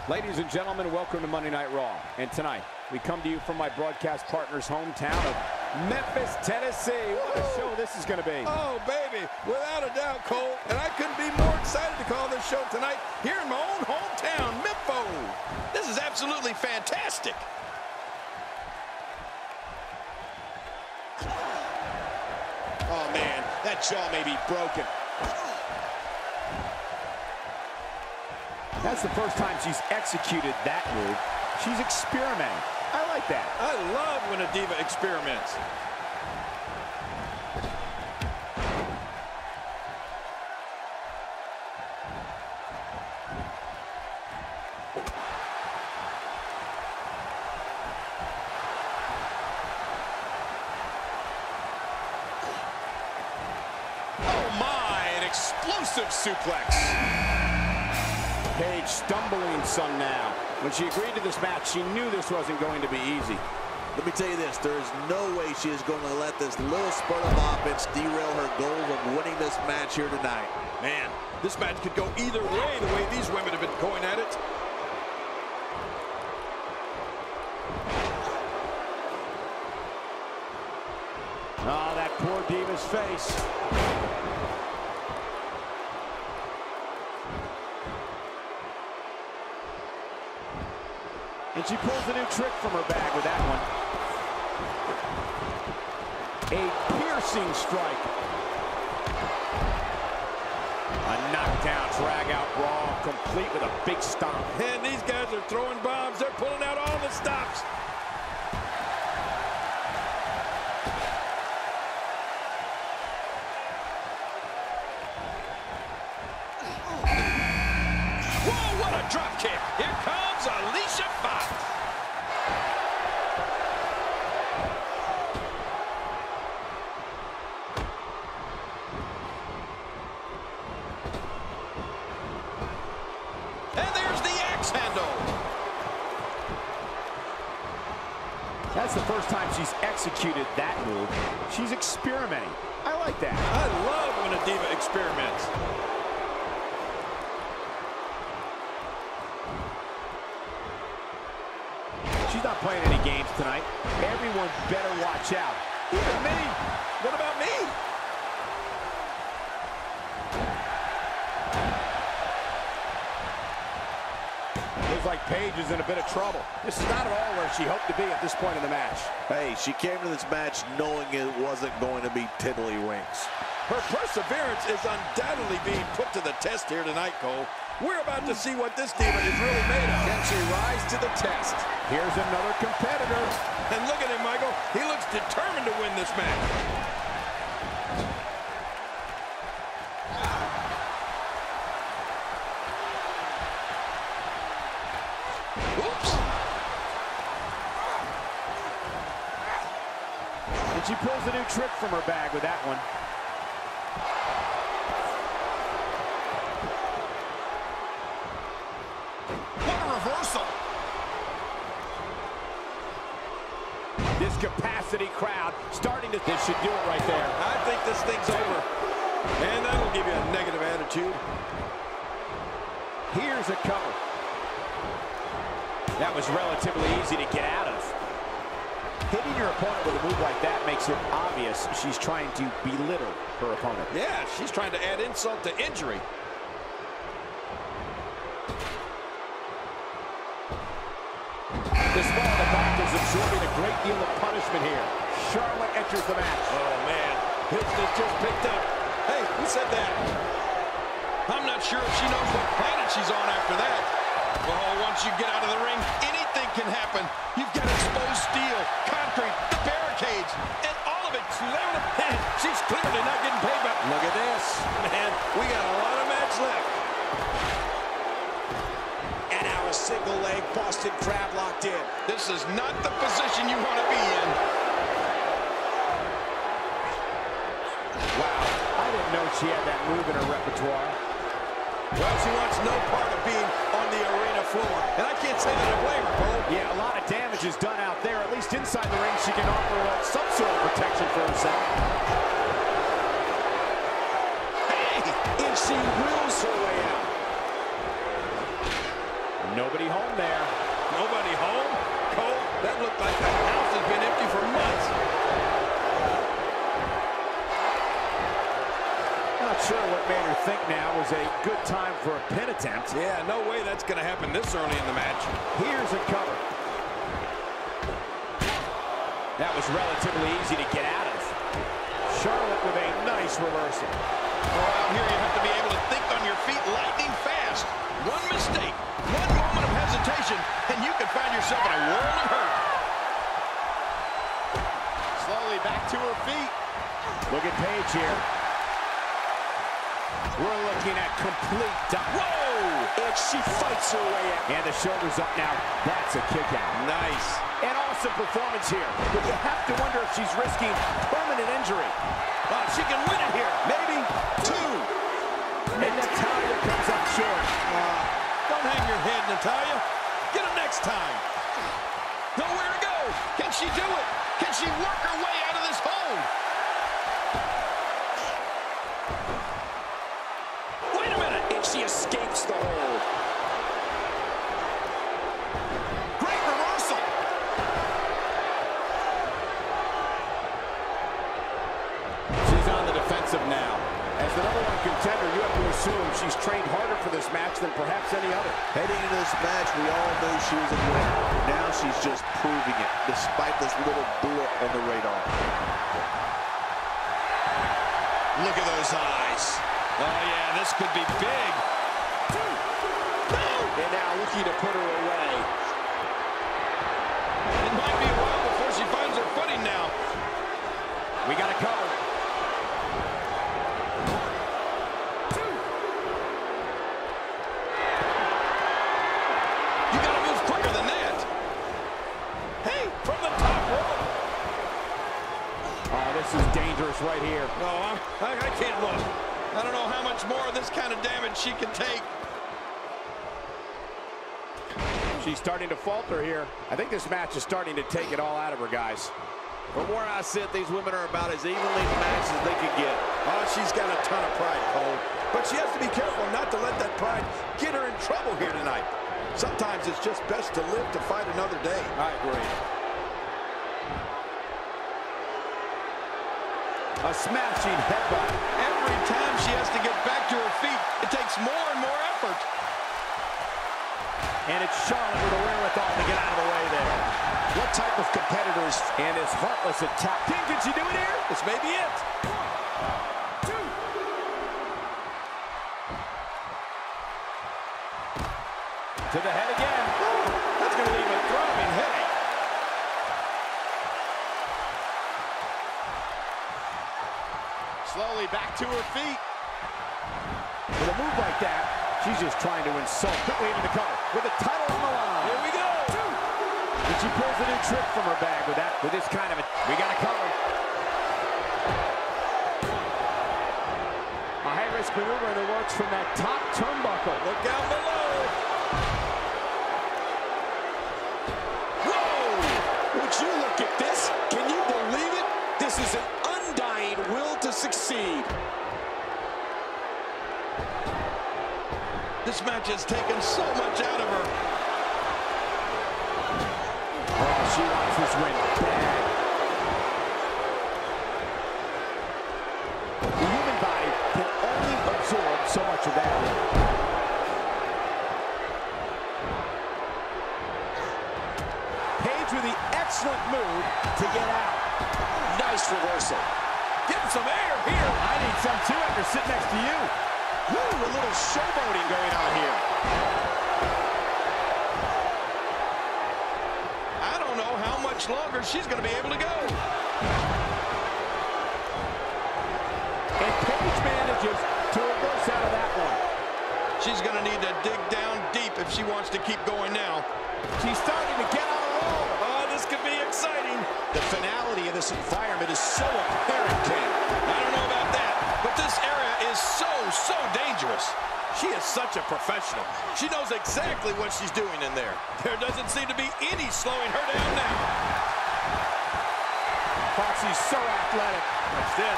Ladies and gentlemen, welcome to Monday Night Raw. And tonight, we come to you from my broadcast partner's hometown of Memphis, Tennessee. What a show this is going to be. Oh, baby, without a doubt, Cole. And I couldn't be more excited to call this show tonight here in my own hometown, Memphis. This is absolutely fantastic. Oh, man, that jaw may be broken. That's the first time she's executed that move. She's experimenting. I like that. I love when a diva experiments. Oh, my, an explosive suplex. Paige stumbling some now. When she agreed to this match, she knew this wasn't going to be easy. Let me tell you this, there is no way she is going to let this little spurt of offense derail her goal of winning this match here tonight. Man, this match could go either way the way these women have been going at it. Oh, that poor diva's face. And she pulls a new trick from her bag with that one. A piercing strike. A knockdown, drag out brawl, complete with a big stomp. And these guys are throwing bombs. They're pulling out all the stops. Whoa, what a drop kick. Here comes Alicia Fox. And there's the axe handle. That's the first time she's executed that move. She's experimenting. I like that. I love when a diva experiments. She's not playing any games tonight. Everyone better watch out. Even me. What about me? Looks like Paige is in a bit of trouble. This is not at all where she hoped to be at this point in the match. Hey, she came to this match knowing it wasn't going to be tiddlywinks. Her perseverance is undoubtedly being put to the test here tonight, Cole. We're about to see what this diva is really made of. Can she rise to the test? Here's another competitor. And look at him, Michael. He looks determined to win this match. Oops. And she pulls a new trick from her bag with that one. What a reversal. This capacity crowd starting to... This should do it right there. I think this thing's over. And that'll give you a negative attitude. Here's a cover. That was relatively easy to get out of. Hitting your opponent with a move like that makes it obvious she's trying to belittle her opponent. Yeah, she's trying to add insult to injury. This one, the back is absorbing a great deal of punishment here. Charlotte enters the match. Oh, man. Business just picked up. Hey, who said that? I'm not sure if she knows what planet she's on after that. Oh, once you get out of the ring, anything can happen. You've got exposed steel, concrete, the barricades, and all of it. She's clearly not getting paid back. Look at this. Man, we got a lot of match left. And now a single leg Boston Crab locked in. This is not the position you want to be in. Wow, I didn't know she had that move in her repertoire. Well, she wants no part of being on the arena floor. And I can't say that I blame her, Cole. Yeah, a lot of damage is done out there. At least inside the ring, she can offer some sort of protection for herself. Hey, and she wills her way out. Nobody Nobody home there. Nobody home? Cole, that looked like the house has been empty for months. Not sure what made her think now was a good time for a pin attempt. Yeah, no way that's going to happen this early in the match. Here's a cover. That was relatively easy to get out of. Charlotte with a nice reversal. Oh, out here you have to be able to think on your feet lightning fast. One mistake, one moment of hesitation, and you can find yourself in a world of hurt. Slowly back to her feet. Look at Paige here. We're looking at complete Whoa! And she fights her way out. And the shoulders up now. That's a kick out. Nice. An awesome performance here. But you have to wonder if she's risking permanent injury. Oh, she can win it here. Maybe two. And Natalya comes up short. Don't hang your head, Natalya. Get him next time. Nowhere to go. Can she do it? Can she work her way out of this hole? Wait a minute. And she escapes the hold. Great reversal. She's on the defensive now. As the #1 contender, you have to assume she's trained harder for this match than perhaps any other. Heading into this match, we all knew she was a winner. Now she's just proving it, despite this little blip on the radar. Look at those eyes. Oh, yeah, this could be big. And now looking to put her away. It might be a while before she finds her footing now. We got to cover. You got to move quicker than that. Hey, from the top rope. Oh, this is dangerous right here. No, I can't look. I don't know how much more of this kind of damage she can take. She's starting to falter here. I think this match is starting to take it all out of her, guys. From where I sit, these women are about as evenly matched as they can get. Oh, she's got a ton of pride, Cole. But she has to be careful not to let that pride get her in trouble here tonight. Sometimes it's just best to live to fight another day. I agree. A smashing headbutt. Every time she has to get back to her feet, it takes more and more effort. And it's Charlotte with the wherewithal to get out of the way there. What type of competitors? And his heartless attack. Can she do it here? This may be it. To the head again. That's going to leave a throbbing headache. Slowly back to her feet. With a move like that, she's just trying to insult. Quickly into the cover with the title on the line. Here we go. And she pulls a new trick from her bag with that. With this kind of a, we got to cover. A high-risk maneuver in the works from that top turnbuckle. Look down below. Whoa! Would you look at this? Can you believe it? This is an undying will to succeed. This match has taken so much out of her. Oh, she wants this win bad. The human body can only absorb so much of that. Paige with the excellent move to get out. Nice reversal. Getting some air here. I need some too after sitting next to you. Woo, a little showboating going on here. I don't know how much longer she's going to be able to go. And Paige manages to reverse out of that one. She's going to need to dig down deep if she wants to keep going now. She's starting to get on a roll. Oh, this could be exciting. The finality of this environment is so apparent, Ken. I don't know about that, but this area is so dangerous. She is such a professional. She knows exactly what she's doing in there. There doesn't seem to be any slowing her down now. Foxy's so athletic. Watch this.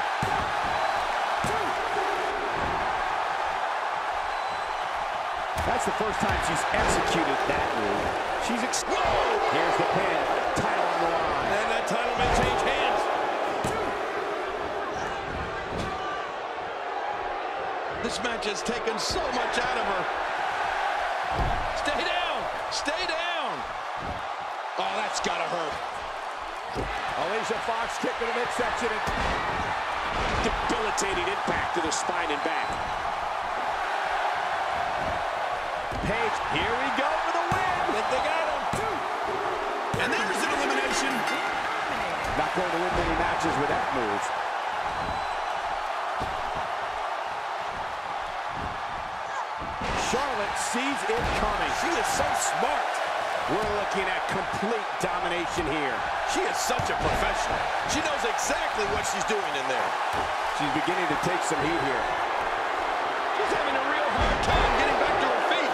That's That's the first time she's executed that move. Here's the pin. Title on the line. And that title may change hands. This match has taken so much out of her. Stay down. Stay down. Oh, that's gotta hurt. Alicia Fox kick to the midsection. Debilitating impact to the spine and back. Paige, here we go for the win. They got him. And there's an elimination. Not going to win many matches with that move. Charlotte sees it coming. She is so smart. We're looking at complete domination here. She is such a professional. She knows exactly what she's doing in there. She's beginning to take some heat here. She's having a real hard time getting back to her feet.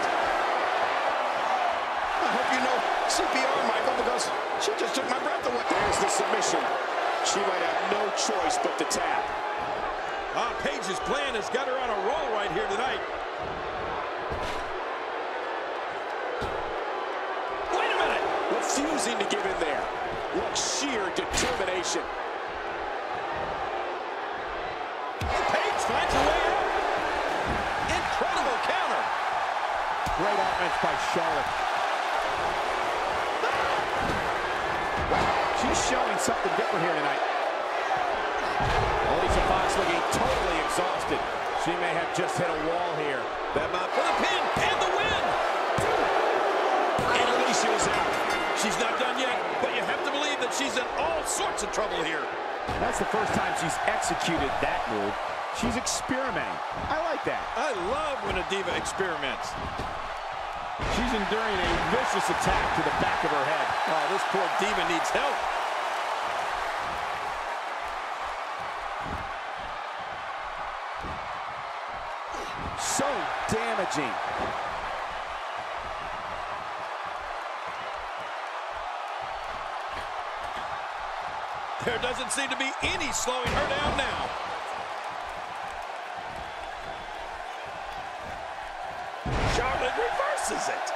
I hope you know CPR, Michael, because she just took my breath away. There's the submission. She might have no choice but to tap. Paige's plan has got her on a roll right here tonight. Wait a minute. Refusing to give in there. What sheer determination. Paige finds a way out. Incredible counter. Great offense by Charlotte. Wow, she's showing something different here tonight. Alicia Fox looking totally exhausted. She may have just hit a wall here. Bema for the pin and the win. And Alicia is out. She's not done yet, but you have to believe that she's in all sorts of trouble here. That's the first time she's executed that move. She's experimenting. I like that. I love when a diva experiments. She's enduring a vicious attack to the back of her head. Oh, this poor diva needs help. So damaging. There doesn't seem to be any slowing her down now. Charlotte reverses it.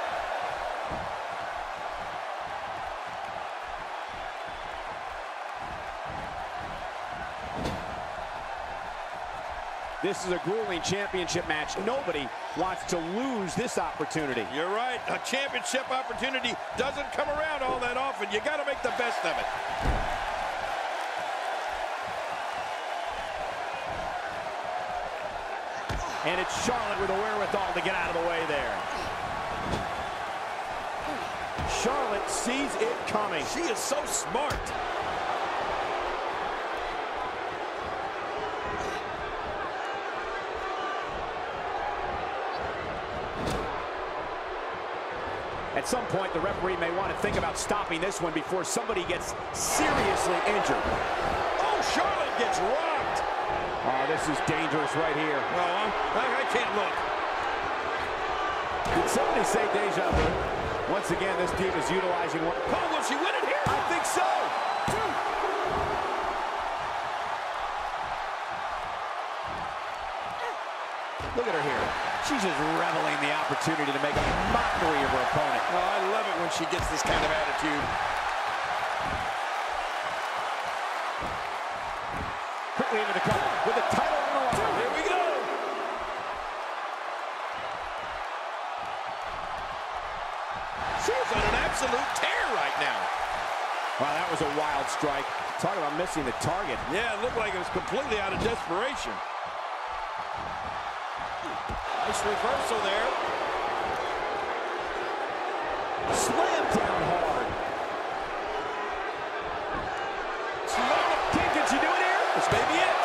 This is a grueling championship match. Nobody wants to lose this opportunity. You're right. A championship opportunity doesn't come around all that often. You got to make the best of it. And it's Charlotte with the wherewithal to get out of the way there. Charlotte sees it coming. She is so smart. At some point, the referee may want to think about stopping this one before somebody gets seriously injured. Oh, Charlotte gets rocked. Oh, this is dangerous right here. Well, I can't look. Did somebody say deja vu? Once again, this team is utilizing one. Oh, will she win it here? I think so. Look at her here. She's just reveling the opportunity to make a mockery of her opponent. Oh, I love it when she gets this kind of attitude. Quickly into the cover with the title on the line. Here we go. She's on an absolute tear right now. Wow, that was a wild strike. Talk about missing the target. Yeah, it looked like it was completely out of desperation. Nice reversal there. Slam down hard. Can she do it here? This may be it.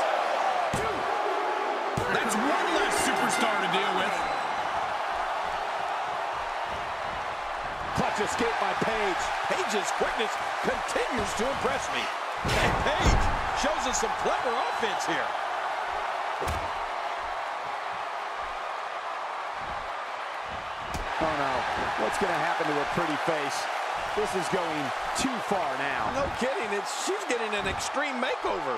That's one less superstar to deal with. Clutch escape by Paige. Paige's quickness continues to impress me. And Paige shows us some clever offense here. Oh no, what's gonna happen to her pretty face? This is going too far now. No kidding, she's getting an extreme makeover.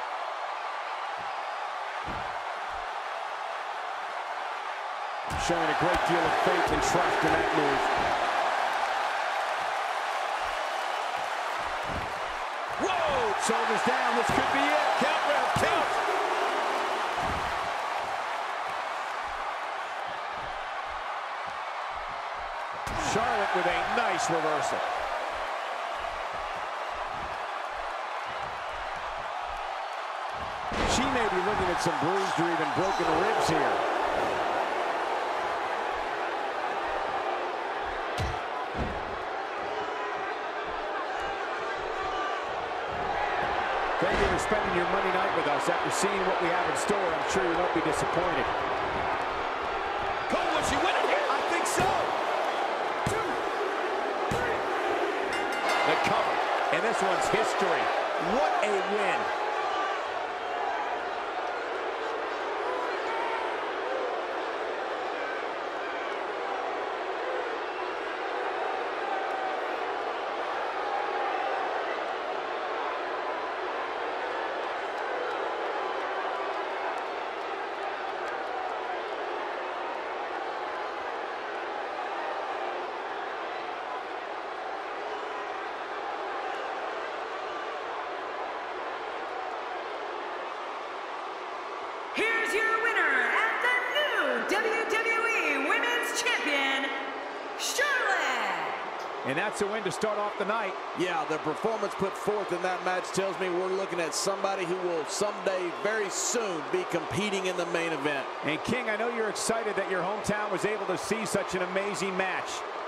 Showing a great deal of faith and trust in that move. Whoa! Shoulders down. This could be it. Count, ref, count. Charlotte with a nice reversal. She may be looking at some bruised or even broken ribs here. Thank you for spending your Monday night with us. After seeing what we have in store, I'm sure you won't be disappointed. Cole, will she win it here? I think so. 2, 3. The cover. And this one's history. What a win. Here's your winner and the new WWE Women's Champion, Charlotte. And that's a win to start off the night. Yeah, the performance put forth in that match tells me we're looking at somebody who will someday, very soon, be competing in the main event. And King, I know you're excited that your hometown was able to see such an amazing match.